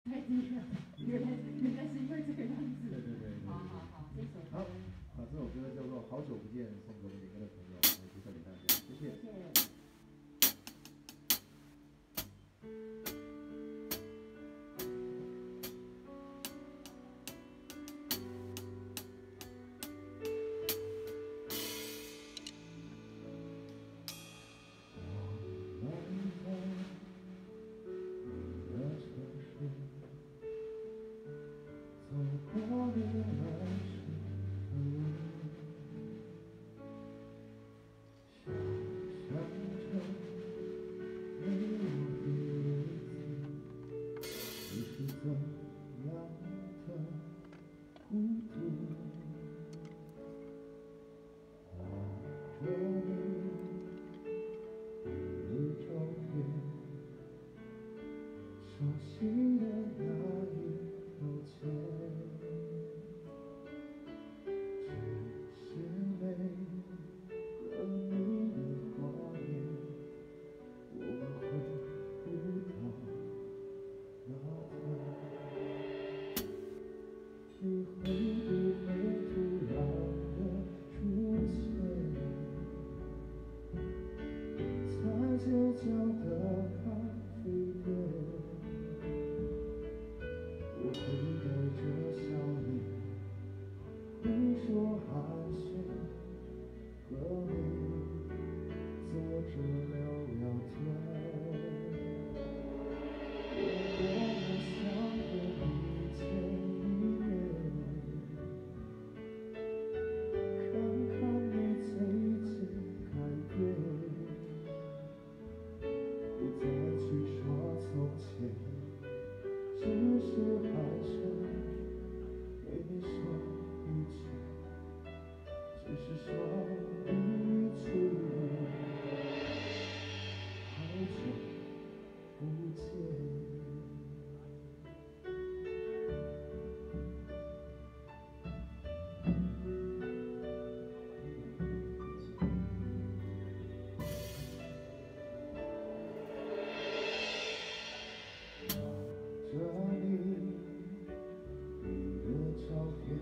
太低了，原来是因为这个样子。 对。 好，这首歌。 好，这首歌叫做《好久不见》，送给我们每个的朋友，我也介绍给大家，谢谢。 谢谢。 熟悉的那一口气，只是没了你的画面，我们回不到那天。你会不会突然的出现，在街角的咖啡店？我会带着笑脸，挥手寒暄，和你坐着聊聊天。我多么想和你见一面，看看你最近改变，不再去说从前。只是还是对你说一句，只是说一句，好久不见。着你的照片，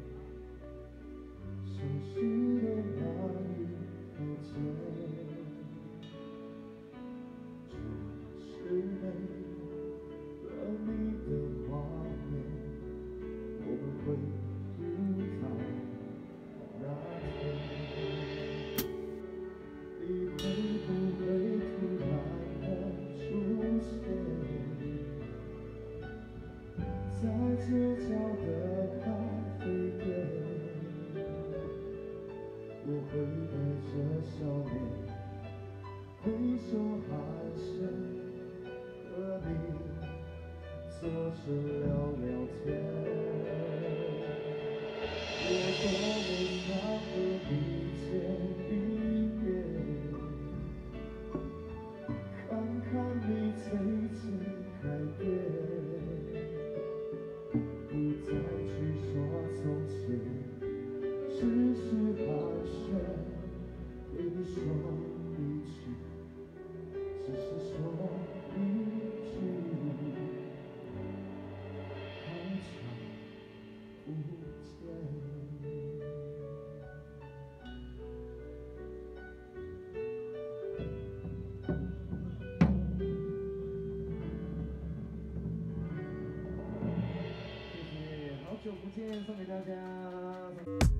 熟悉的那一口气，就是没了你的画面，我们回不到那天。你会不会突然的出现？在街角的咖啡店，我会带着笑脸，挥手寒暄，和你坐着聊聊天。我多么想和你见一面，看看你最近改变。不再去说从前，只是寒暄，对你说一句，只是说一句，好久不见。 好久不见，送给大家。